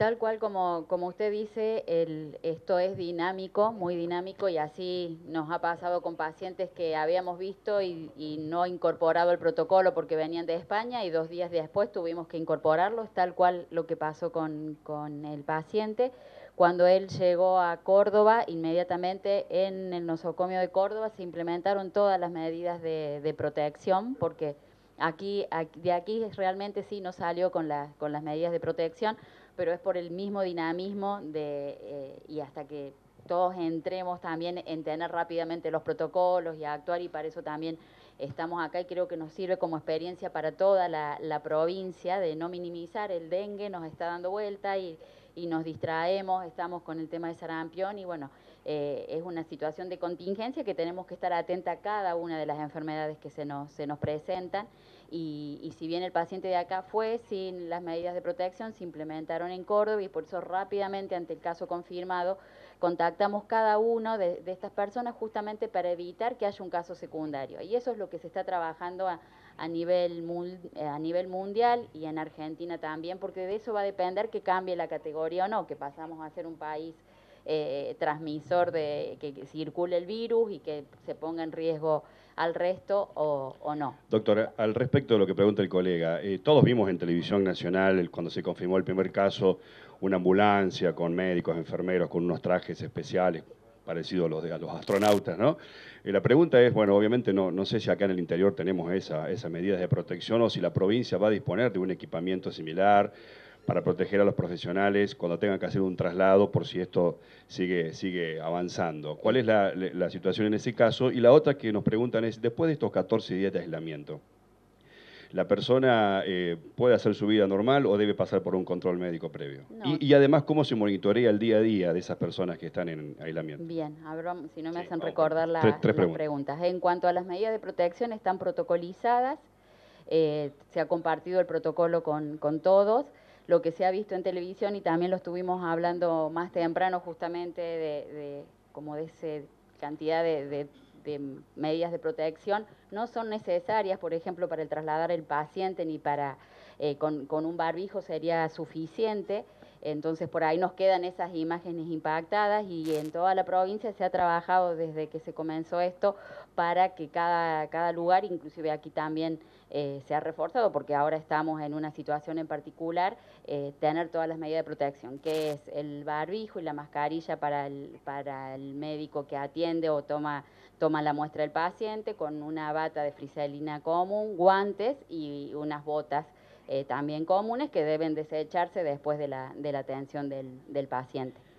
tal cual como usted dice, esto es dinámico, muy dinámico, y así nos ha pasado con pacientes que habíamos visto y no incorporado el protocolo porque venían de España y 2 días después tuvimos que incorporarlo. Es tal cual lo que pasó con el paciente. Cuando él llegó a Córdoba, inmediatamente en el nosocomio de Córdoba se implementaron todas las medidas de protección, porque de aquí realmente sí no salió con las medidas de protección, pero es por el mismo dinamismo y hasta que todos entremos también en tener rápidamente los protocolos y a actuar, y para eso también estamos acá, y creo que nos sirve como experiencia para toda la provincia de no minimizar. El dengue nos está dando vuelta y nos distraemos, estamos con el tema de sarampión y bueno, es una situación de contingencia que tenemos que estar atenta a cada una de las enfermedades que se nos presentan. Y si bien el paciente de acá fue sin las medidas de protección, se implementaron en Córdoba, y por eso rápidamente, ante el caso confirmado, contactamos cada uno de estas personas justamente para evitar que haya un caso secundario. Y eso es lo que se está trabajando a nivel mundial y en Argentina también, porque de eso va a depender que cambie la categoría o no, que pasamos a ser un país transmisor de que circule el virus y que se ponga en riesgo al resto o no. Doctora, al respecto de lo que pregunta el colega, todos vimos en televisión nacional, cuando se confirmó el primer caso, una ambulancia con médicos, enfermeros, con unos trajes especiales, parecidos a los astronautas, ¿no? La pregunta es, bueno, obviamente no sé si acá en el interior tenemos esas medidas de protección o si la provincia va a disponer de un equipamiento similar para proteger a los profesionales cuando tengan que hacer un traslado por si esto sigue avanzando. ¿Cuál es la situación en ese caso? Y la otra que nos preguntan es, después de estos 14 días de aislamiento, ¿la persona puede hacer su vida normal o debe pasar por un control médico previo? No. Y además, ¿cómo se monitorea el día a día de esas personas que están en aislamiento? Bien, a ver, si no me Sí, hacen vamos por recordar tres las preguntas. preguntas. En cuanto a las medidas de protección, están protocolizadas, se ha compartido el protocolo con todos. Lo que se ha visto en televisión, y también lo estuvimos hablando más temprano justamente como de esa cantidad de medidas de protección, no son necesarias, por ejemplo, para el trasladar el paciente, ni para con un barbijo sería suficiente. Entonces por ahí nos quedan esas imágenes impactadas, y en toda la provincia se ha trabajado desde que se comenzó esto para que cada lugar, inclusive aquí también se ha reforzado, porque ahora estamos en una situación en particular, tener todas las medidas de protección, que es el barbijo y la mascarilla para el médico que atiende o toma la muestra del paciente, con una bata de friselina común, guantes y unas botas también comunes que deben desecharse después de la atención del paciente.